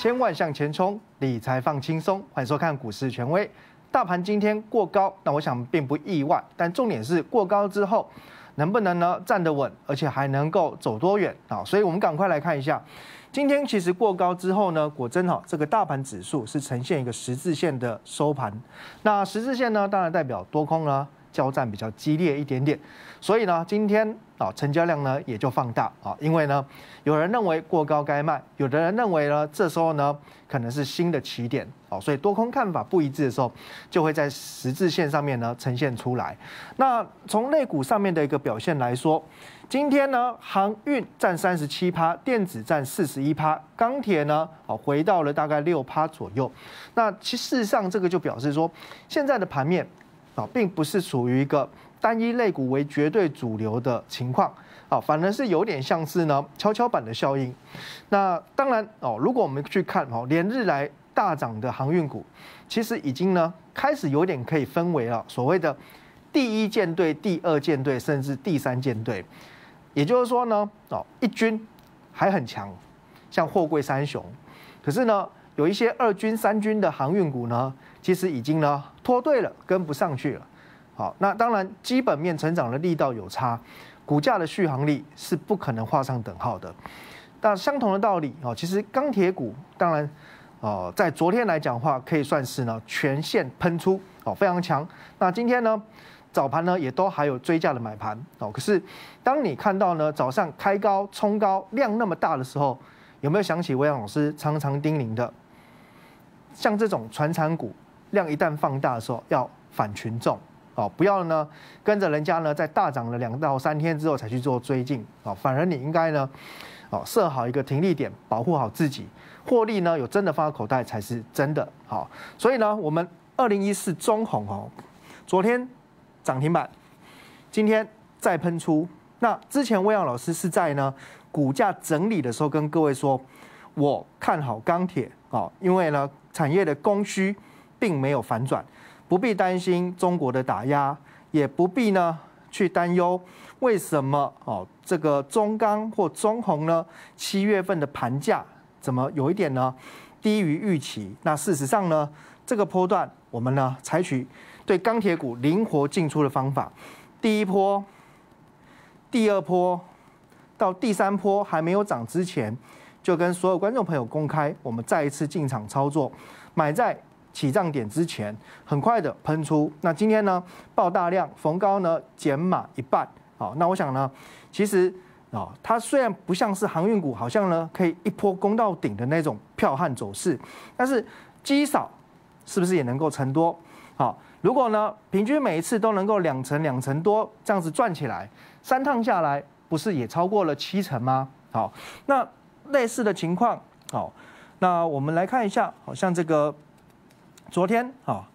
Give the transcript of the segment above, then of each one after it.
千万向前冲，理财放轻松。欢迎收看股市权威。大盘今天过高，那我想并不意外，但重点是过高之后能不能呢站得稳，而且还能够走多远啊？所以我们赶快来看一下，今天其实过高之后呢，果真这个大盘指数是呈现一个十字线的收盘。那十字线呢，当然代表多空呢交战比较激烈一点点，所以呢，今天成交量呢也就放大啊，因为呢，有人认为过高该卖，有的人认为呢，这时候呢可能是新的起点，所以多空看法不一致的时候，就会在十字线上面呢呈现出来。那从类股上面的一个表现来说，今天呢航运占37%，电子占41%，钢铁呢回到了大概6%左右。那其事实上这个就表示说，现在的盘面并不是属于一个单一类股为绝对主流的情况，反而是有点像是呢跷跷板的效应。那当然如果我们去看连日来大涨的航运股，其实已经呢开始有点可以分为了所谓的第一舰队、第二舰队，甚至第三舰队。也就是说呢，一军还很强，像货柜三雄，可是呢有一些二军、三军的航运股呢，其实已经呢脱队了，跟不上去了。好，那当然基本面成长的力道有差，股价的续航力是不可能画上等号的。那相同的道理其实钢铁股当然在昨天来讲的话，可以算是呢全线喷出非常强。那今天呢早盘呢也都还有追价的买盘可是当你看到呢早上开高冲高量那么大的时候，有没有想起威阳老师常常叮咛的，像这种传产股量一旦放大的时候要反群众不要呢跟着人家呢在大涨了2到3天之后才去做追进反而你应该呢设好一个停利点，保护好自己，获利呢有真的放到口袋才是真的好。所以呢我们2014中鸿昨天涨停板，今天再喷出。那之前威阳老师是在呢股价整理的时候跟各位说，我看好钢铁因为呢产业的供需并没有反转，不必担心中国的打压，也不必呢去担忧为什么这个中钢或中鸿呢7月份的盘价怎么有一点呢低于预期。那事实上呢这个波段我们呢采取对钢铁股灵活进出的方法，第一波、第二波到第三波还没有涨之前，就跟所有观众朋友公开，我们再一次进场操作，买在起涨点之前，很快的喷出。那今天呢爆大量，逢高呢减码一半。那我想呢，其实它虽然不像是航运股，好像呢可以一波攻到顶的那种剽悍走势，但是积少是不是也能够成多？如果呢平均每一次都能够2成多这样子赚起来，3趟下来不是也超过了7成吗？好，那类似的情况那我们来看一下，像这个昨天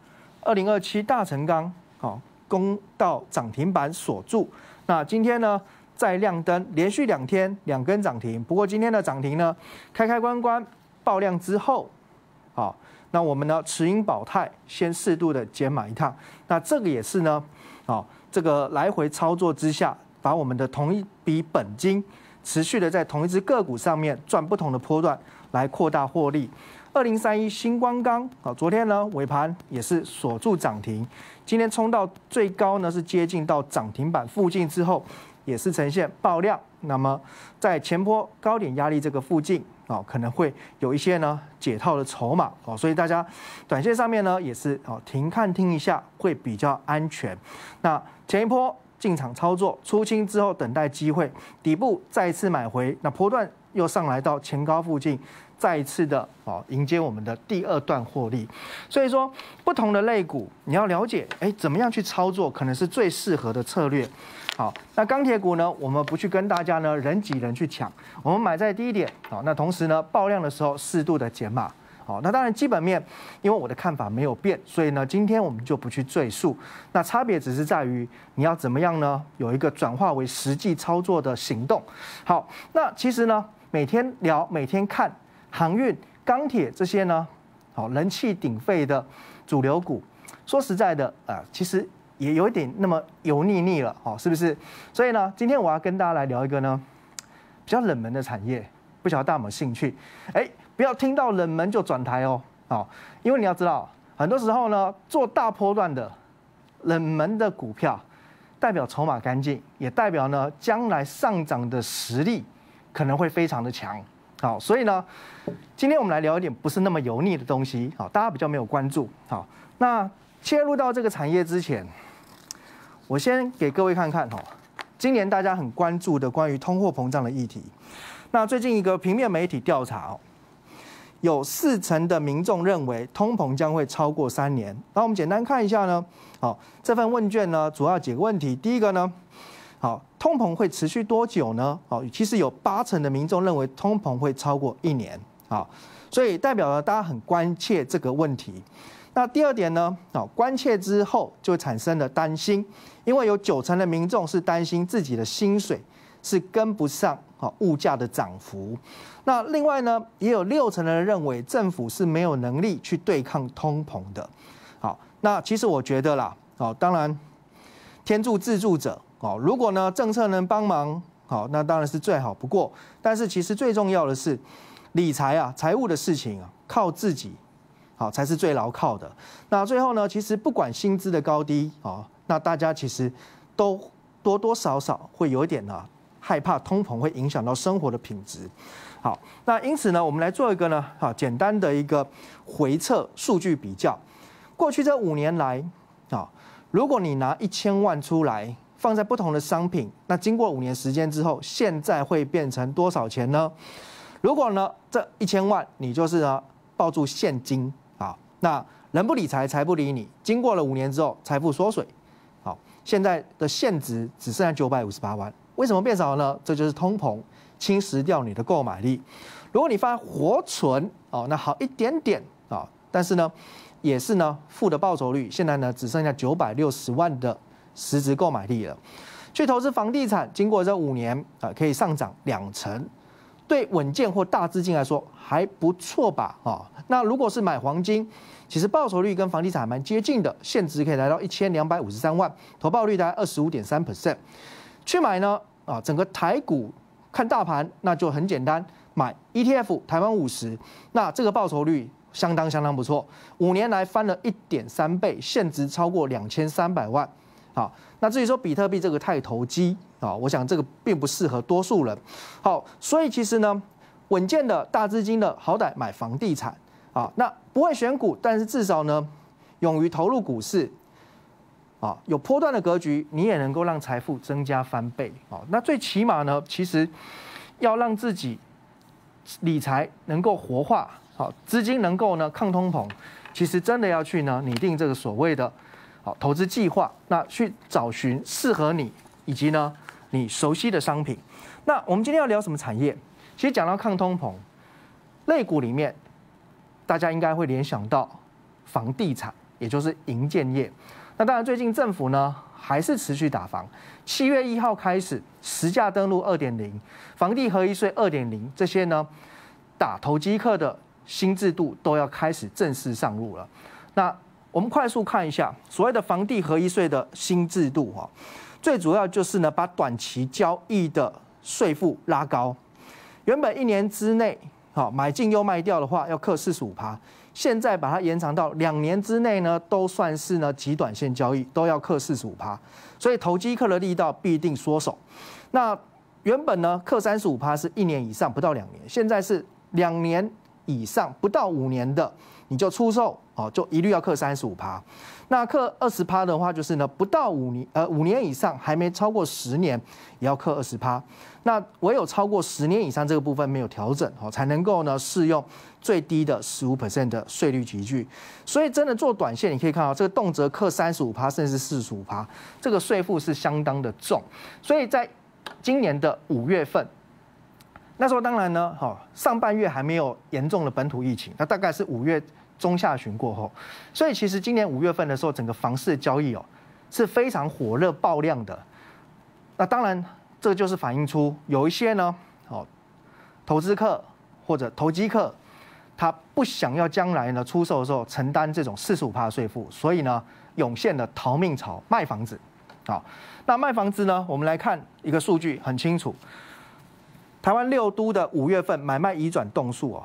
2027大成钢攻到涨停板锁住，那今天呢再亮灯，连续2天2根涨停。不过今天的涨停呢开关爆量之后那我们呢持盈保泰先适度的减码一趟，那这个也是呢这个来回操作之下，把我们的同一笔本金持续的在同一只个股上面赚不同的波段来扩大获利。2031新光钢昨天呢尾盘也是锁住涨停，今天冲到最高呢是接近到涨停板附近之后，也是呈现爆量。那么在前波高点压力这个附近可能会有一些呢解套的筹码所以大家短线上面呢也是停看听一下会比较安全。那前一波进场操作出清之后，等待机会底部再一次买回，那波段又上来到前高附近，再一次的迎接我们的第2段获利。所以说不同的类股你要了解怎么样去操作可能是最适合的策略。好，那钢铁股呢，我们不去跟大家呢人挤人去抢，我们买在低点那同时呢爆量的时候适度的减码。那当然基本面因为我的看法没有变，所以呢今天我们就不去赘述，那差别只是在于你要怎么样呢有一个转化为实际操作的行动。好，那其实呢每天聊每天看航运、钢铁这些呢人气鼎沸的主流股，说实在的其实也有一点那么油腻腻了是不是？所以呢今天我要跟大家来聊一个呢比较冷门的产业，不晓得大家有没有兴趣？ 不要听到冷门就转台哦，好，因为你要知道，很多时候呢，做大波段的冷门的股票，代表筹码干净，也代表呢将来上涨的实力可能会非常的强。好，所以呢，今天我们来聊一点不是那么油腻的东西，好，大家比较没有关注。好，那切入到这个产业之前，我先给各位看看哈，今年大家很关注的关于通货膨胀的议题。那最近一个平面媒体调查哦，有40%的民众认为通膨将会超过3年。那我们简单看一下呢，好，这份问卷呢主要几个问题。第一个呢，好，通膨会持续多久呢？好，其实有80%的民众认为通膨会超过1年。好，所以代表了大家很关切这个问题。那第二点呢，好，关切之后就产生了担心，因为有90%的民众是担心自己的薪水是跟不上物价的涨幅。那另外呢，也有60%的人认为政府是没有能力去对抗通膨的。好，那其实我觉得啦，当然天助自助者，如果呢政策能帮忙，好，那当然是最好不过。但是其实最重要的是理财啊，财务的事情啊，靠自己，好才是最牢靠的。那最后呢，其实不管薪资的高低，那大家其实都多多少少会有一点害怕通膨会影响到生活的品质。好，那因此呢，我们来做一个呢，简单的一个回测数据比较。过去这5年来，如果你拿1000万出来放在不同的商品，那经过5年时间之后，现在会变成多少钱呢？如果呢这1000万你就是呢抱住现金，那人不理财，财不理你。经过了5年之后，财富缩水，好，现在的现值只剩下958万。为什么变少了呢？这就是通膨侵蚀掉你的购买力。如果你放在活存，那好一点点啊，但是呢，也是呢负的报酬率，现在呢只剩下960万的实质购买力了。去投资房地产，经过这5年可以上涨2%，对稳健或大资金来说还不错吧？那如果是买黄金，其实报酬率跟房地产还蛮接近的，现值可以来到1253万，投报率大概25.3%。去买呢，整个台股看大盘，那就很简单，买 ETF 台湾50，那这个报酬率相当不错，5年来翻了1.3倍，现值超过2300万。好，那至于说比特币这个太投机我想这个并不适合多数人。好，所以其实呢，稳健的大资金的好歹买房地产那不会选股，但是至少呢，勇于投入股市。有波段的格局，你也能够让财富增加翻倍。那最起码呢，其实要让自己理财能够活化，资金能够呢抗通膨，其实真的要去呢拟定这个所谓的投资计划，那去找寻适合你以及呢你熟悉的商品。那我们今天要聊什么产业？其实讲到抗通膨类股里面，大家应该会联想到房地产，也就是营建业。那当然，最近政府呢还是持续打房。7月1号开始，实价登录2.0，房地合一税2.0，这些呢打投机客的新制度都要开始正式上路了。那我们快速看一下所谓的房地合一税的新制度最主要就是呢把短期交易的税负拉高，原本1年之内买进又卖掉的话要课45%。现在把它延长到2年之内呢，都算是呢极短线交易，都要课45%，所以投机客的力道必定缩手。那原本呢课35%是1年以上不到2年，现在是2年以上不到5年的，你就出售就一律要课35%。那课20%的话，就是呢不到5年以上还没超过10年，也要课20%。那唯有超过10年以上这个部分没有调整才能够呢适用最低的15% 的税率级距。所以真的做短线，你可以看到这个动辄课35%甚至45%，这个税负是相当的重。所以在今年的5月份，那时候当然呢上半月还没有严重的本土疫情，那大概是5月中下旬过后，所以其实今年5月份的时候，整个房市的交易是非常火热爆量的。那当然，这就是反映出有一些呢，投资客或者投机客，他不想要将来呢出售的时候承担这种45%的税负，所以呢涌现了逃命潮，卖房子。好，那卖房子呢，我们来看一个数据很清楚，台湾6都的5月份买卖移转栋数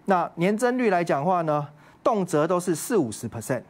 那年增率来讲的话呢，动辄都是40-50%，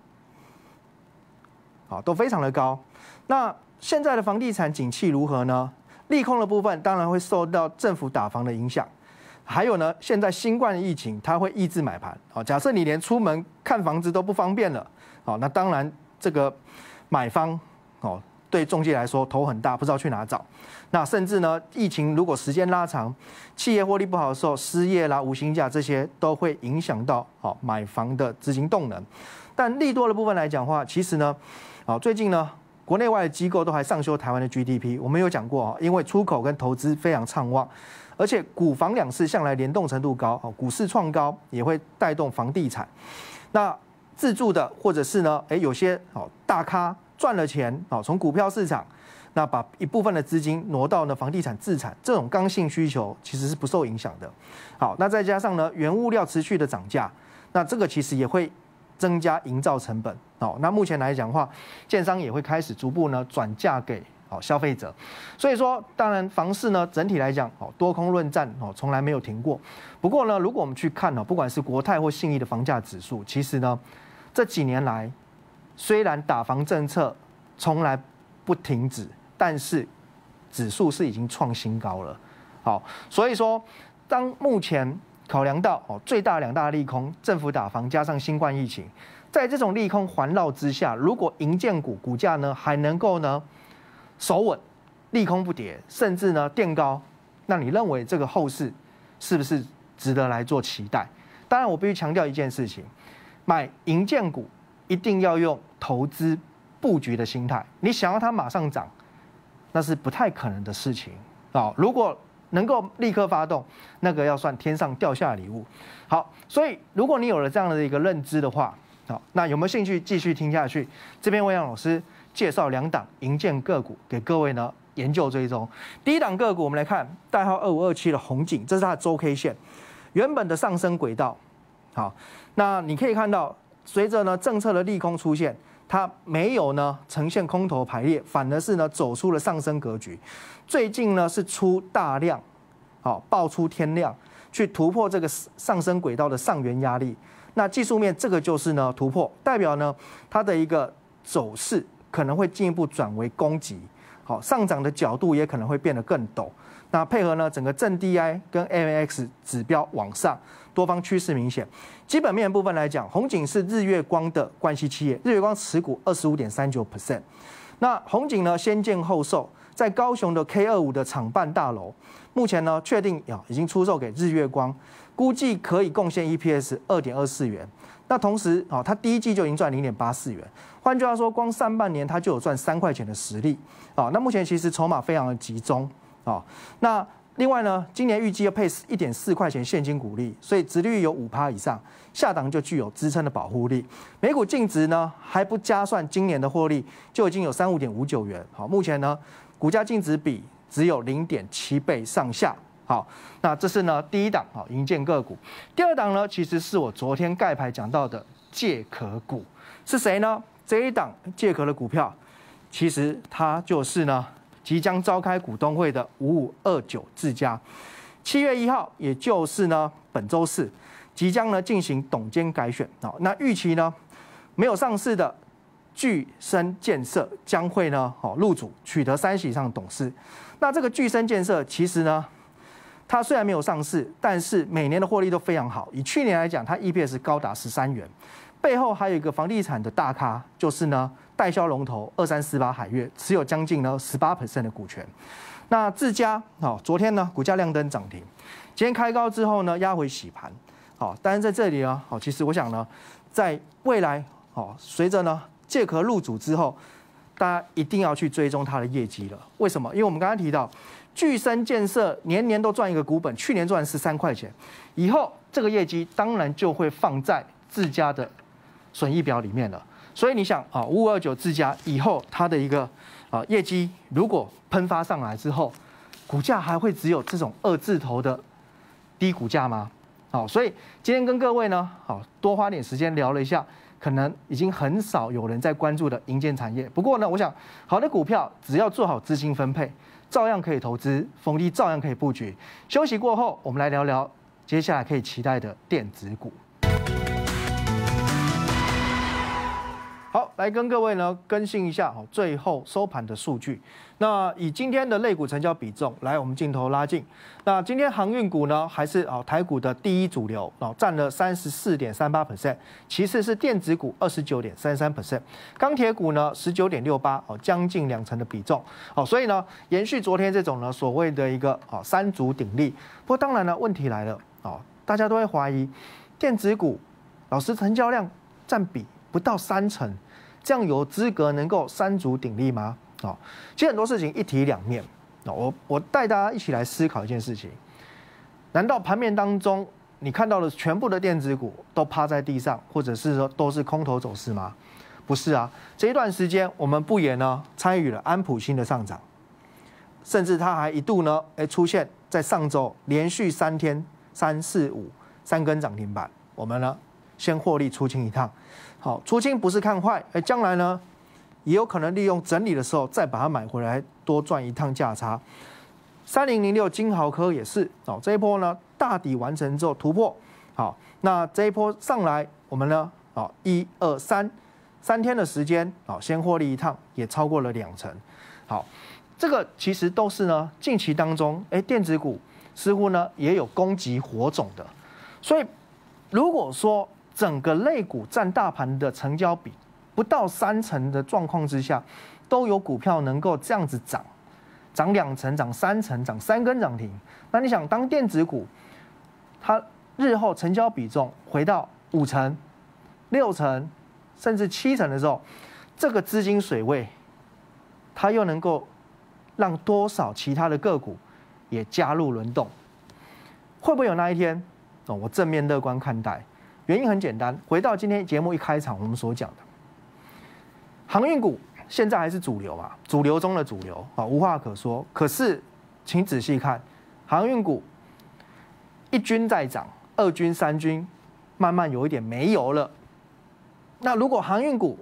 好，都非常的高。那现在的房地产景气如何呢？利空的部分当然会受到政府打房的影响，还有呢，现在新冠疫情它会抑制买盘。好，假设你连出门看房子都不方便了，好，那当然这个买方哦，对中介来说头很大，不知道去哪找。那甚至呢，疫情如果时间拉长，企业获利不好的时候，失业啦、无薪假这些都会影响到买房的资金动能。但利多的部分来讲的话，其实呢，最近呢，国内外的机构都还上修台湾的 GDP。我们有讲过，因为出口跟投资非常畅旺，而且股房两市向来联动程度高，股市创高也会带动房地产。那自住的或者是呢，有些大咖赚了钱，从股票市场，那把一部分的资金挪到呢房地产自产，这种刚性需求其实是不受影响的。好，那再加上呢原物料持续的涨价，那这个其实也会增加营造成本。好，那目前来讲的话，建商也会开始逐步呢转嫁给消费者。所以说，当然房市呢整体来讲，多空论战从来没有停过。不过呢，如果我们去看不管是国泰或信义的房价指数，其实呢这几年来虽然打房政策从来不停止，但是指数是已经创新高了。好，所以说当目前考量到最大两大利空，政府打房加上新冠疫情，在这种利空环绕之下，如果营建股股价呢还能够呢守稳，利空不跌，甚至呢垫高，那你认为这个后市是不是值得来做期待？当然，我必须强调一件事情，买营建股一定要用投资布局的心态，你想要它马上涨，那是不太可能的事情。如果能够立刻发动，那个要算天上掉下的礼物。好，所以如果你有了这样的一个认知的话，好，那有没有兴趣继续听下去？这边魏阳老师介绍2档营建个股给各位呢研究追踪。第一档个股我们来看，代号2527的宏景，这是它的周 K 线原本的上升轨道。好，那你可以看到，随着呢政策的利空出现，它没有呢呈现空头排列，反而是呢走出了上升格局。最近呢是出大量，爆出天量，去突破这个上升轨道的上缘压力。那技术面这个就是呢突破，代表呢它的一个走势可能会进一步转为攻击，好，上涨的角度也可能会变得更陡。那配合呢整个正 DI 跟 MAX 指标往上，多方趋势明显。基本面的部分来讲，宏景是日月光的关系企业，日月光持股25.39%。那宏景呢先建后售，在高雄的 K25的厂办大楼，目前呢确定已经出售给日月光，估计可以贡献 EPS 2.24元。那同时它第一季就已经赚0.84元，换句话说，光上半年它就有赚3块钱的实力。那目前其实筹码非常的集中。那另外呢，今年预计要配1.4块钱现金股利，所以殖利率有5%以上，下档就具有支撑的保护力。每股净值呢还不加算今年的获利，就已经有35.59元。好，目前呢股价净值比只有0.7倍上下。好，那这是呢第一档营建个股。第二档呢，其实是我昨天盖牌讲到的借壳股，是谁呢？这一档借壳的股票，其实它就是呢即将召开股东会的5529智家，7月1号，也就是呢本周四，即将呢进行董监改选。那预期呢没有上市的巨升建设将会呢入主，取得30以上董事。那这个巨升建设其实呢，它虽然没有上市，但是每年的获利都非常好。以去年来讲，它 EPS 高达13元。背后还有一个房地产的大咖，就是呢代销龙头2348海悦，持有将近呢18% 的股权。那智家昨天呢股价亮灯涨停，今天开高之后呢压回洗盘。但是在这里呢其实我想呢，在未来随着呢借壳入主之后，大家一定要去追踪它的业绩了。为什么？因为我们刚刚提到，巨升建设年年都赚一个股本，去年赚13块钱，以后这个业绩当然就会放在智家的损益表里面了。所以你想5529智家以后它的一个业绩如果喷发上来之后，股价还会只有这种2字头的低股价吗？所以今天跟各位呢多花点时间聊了一下，可能已经很少有人在关注的营建产业。不过呢，我想好的股票只要做好资金分配，照样可以投资，逢低照样可以布局。休息过后，我们来聊聊接下来可以期待的电子股。好，来跟各位呢更新一下最后收盘的数据。那以今天的类股成交比重来，我们镜头拉近。那今天航运股呢还是台股的第一主流，占了34.38%，其次是电子股29.33%，钢铁股呢19.68%，将近2成的比重。所以呢，延续昨天这种呢所谓的一个三足鼎立。不过当然呢，问题来了，大家都会怀疑电子股老师成交量占比不到3成，这样有资格能够三足鼎立吗？其实很多事情一体两面。我带大家一起来思考一件事情：难道盘面当中你看到的全部的电子股都趴在地上，或者是说都是空头走势吗？不是啊，这一段时间我们不也呢参与了安普新的上涨，甚至它还一度呢出现在上周连续3天3、4、5 3根涨停板，我们呢先获利出清一趟。好，出清不是看坏，将来呢也有可能利用整理的时候再把它买回来，多赚一趟价差。3006金豪科也是，这一波呢大底完成之后突破，好，那这一波上来我们呢1、2、3天的时间，先获利一趟，也超过了2成。好，这个其实都是呢近期当中，电子股似乎呢也有攻击火种的，所以如果说整个类股占大盘的成交比不到3成的状况之下，都有股票能够这样子涨2成、涨3成、涨3根涨停。那你想，当电子股它日后成交比重回到5成、6成，甚至7成的时候，这个资金水位，它又能够让多少其他的个股也加入轮动？会不会有那一天？我正面乐观看待。原因很简单，回到今天节目一开场我们所讲的，航运股现在还是主流嘛，主流中的主流无话可说。可是，请仔细看，航运股一军在涨，2军、3军慢慢有一点没油了。那如果航运股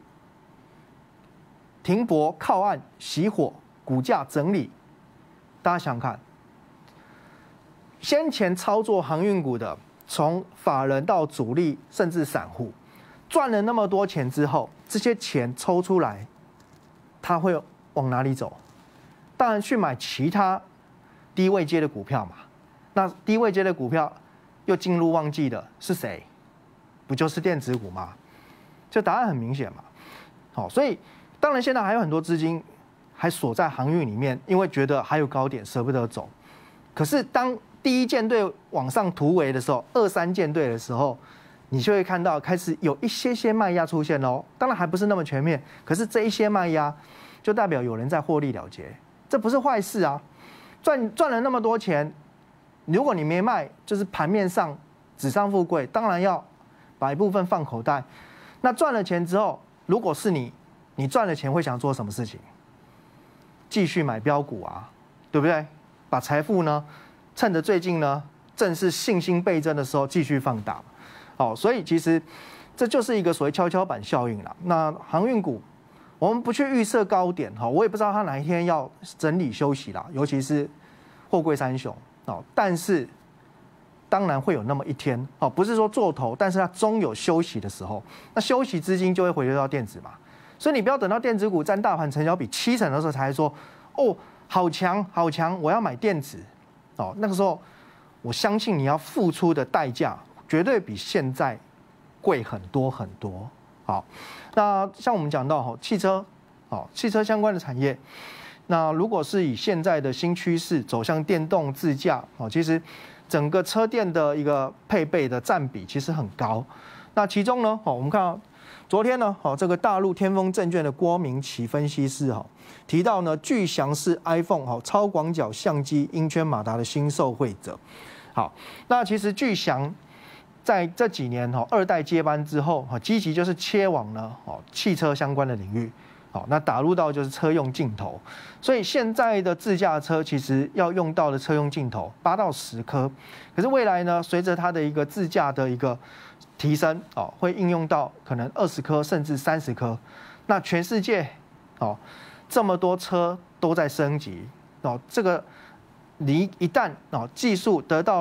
停泊靠岸熄火，股价整理，大家想想看，先前操作航运股的，从法人到主力甚至散户，赚了那么多钱之后，这些钱抽出来，他会往哪里走？当然去买其他低位阶的股票嘛。那低位阶的股票又进入旺季的是谁？不就是电子股吗？这答案很明显嘛。好，所以当然现在还有很多资金还锁在航运里面，因为觉得还有高点舍不得走。可是当第一舰队往上突围的时候，2、3舰队的时候，你就会看到开始有一些卖压出现喽。当然还不是那么全面，可是这一些卖压就代表有人在获利了结，这不是坏事啊。赚了那么多钱，如果你没卖，就是盘面上纸上富贵，当然要把一部分放口袋。那赚了钱之后，如果是你赚了钱会想做什么事情？继续买标股啊，对不对？把财富呢，趁着最近呢正是信心倍增的时候继续放大。好，所以其实这就是一个所谓跷跷板效应啦。那航运股，我们不去预设高点，我也不知道它哪一天要整理休息啦，尤其是货柜三雄，但是当然会有那么一天，不是说做头，但是它终有休息的时候，那休息资金就会回流到电子嘛。所以你不要等到电子股占大盘成交比7成的时候才说，哦，好强好强，我要买电子，那个时候我相信你要付出的代价绝对比现在贵很多很多。好，那像我们讲到汽车，汽车相关的产业，那如果是以现在的新趋势走向电动自驾，其实整个车电的一个配备的占比其实很高。那其中呢，我们看到昨天呢，这个大陆天风证券的郭明奇分析师提到呢，巨翔是 iPhone 超广角相机音圈马达的新受惠者。好，那其实巨翔在这几年2代接班之后，积极就是切往呢汽车相关的领域。好，那打入到就是车用镜头，所以现在的自驾车其实要用到的车用镜头8到10颗，可是未来呢，随着它的一个自驾的一个提升，会应用到可能20颗甚至30颗。那全世界这么多车都在升级，这个一旦技术得到了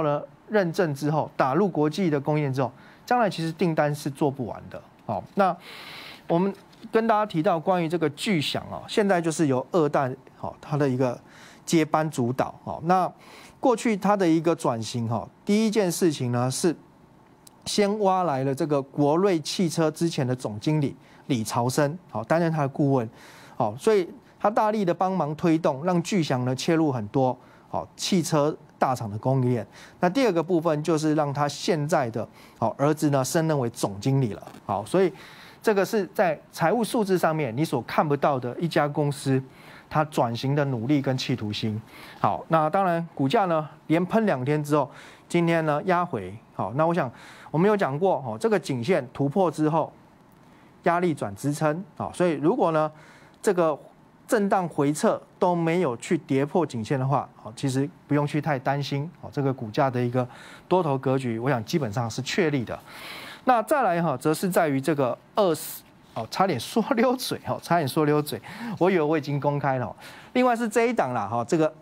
认证之后，打入国际的供应链之后，将来其实订单是做不完的。好，那我们跟大家提到关于这个巨响啊，现在就是由2代它的一个接班主导。那过去它的一个转型第一件事情呢是先挖来了这个国瑞汽车之前的总经理李朝生，担任他的顾问。所以他大力的帮忙推动，让巨响呢切入很多汽车大厂的供应链。那第二个部分就是让他现在的儿子呢升任为总经理了。所以这个是在财务数字上面你所看不到的一家公司它转型的努力跟企图心。好，那当然股价呢连喷2天之后，今天呢压回。好，那我想我们有讲过这个颈线突破之后，压力转支撑。所以如果呢这个震荡回撤都没有去跌破颈线的话，其实不用去太担心这个股价的一个多头格局，我想基本上是确立的。那再来则是在于这个差点说溜嘴，我以为我已经公开了。另外是这一档啦，这个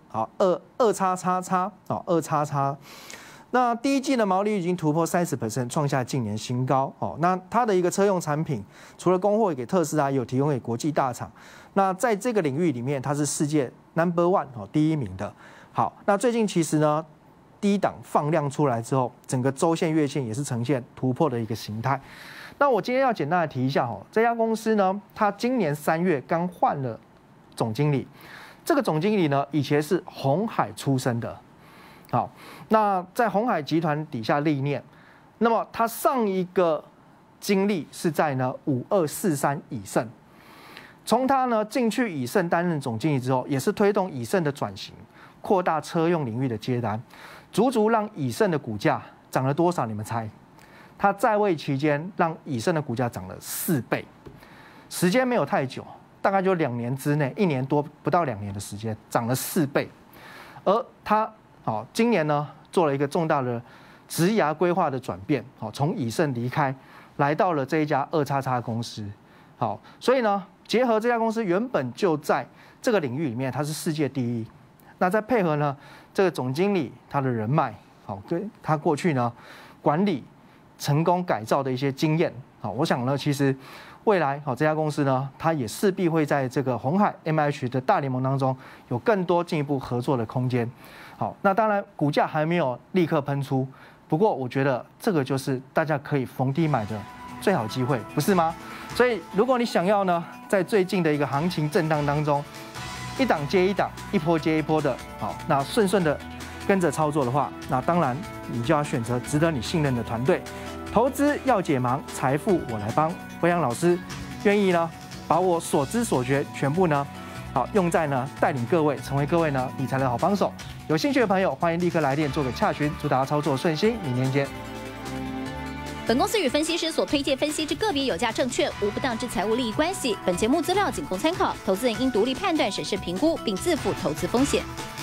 2XXX，2XXX。那第一季的毛利率已经突破30%，创下近年新高。那它的一个车用产品，除了供货给特斯拉，也有提供给国际大厂。那在这个领域里面，它是世界 No.1 第1名的。好，那最近其实呢，第一档放量出来之后，整个周线、月线也是呈现突破的一个形态。那我今天要简单的提一下这家公司呢，它今年3月刚换了总经理，这个总经理呢，以前是鸿海出身的。好，那在鸿海集团底下历练，那么他上一个经历是在呢5243以盛，从他呢进去以盛担任总经理之后，也是推动以盛的转型，扩大车用领域的接单，足足让以盛的股价涨了多少？你们猜？他在位期间让以盛的股价涨了4倍，时间没有太久，大概就2年之内，1年多不到2年的时间，涨了4倍，而他今年呢做了一个重大的职涯规划的转变，从以盛离开，来到了这一家2XXX公司。好，所以呢，结合这家公司原本就在这个领域里面，它是世界第一。那再配合呢这个总经理他的人脉，跟他过去呢管理成功改造的一些经验，我想呢，其实未来这家公司呢，它也势必会在这个鸿海 MH 的大联盟当中有更多进一步合作的空间。好，那当然股价还没有立刻喷出，不过我觉得这个就是大家可以逢低买的最好机会，不是吗？所以如果你想要呢，在最近的一个行情震荡当中，一档接一档，一波接一波的，那顺顺的跟着操作的话，那当然你就要选择值得你信任的团队。投资要解盲，财富我来帮。辉阳老师愿意呢，把我所知所觉全部呢，用在呢带领各位成为各位呢理财的好帮手。有兴趣的朋友，欢迎立刻来电做个洽询，祝大家操作顺心，明年见。 本公司与分析师所推荐分析之个别有价证券无不当之财务利益关系。本节目资料仅供参考，投资人应独立判断、审慎评估，并自负投资风险。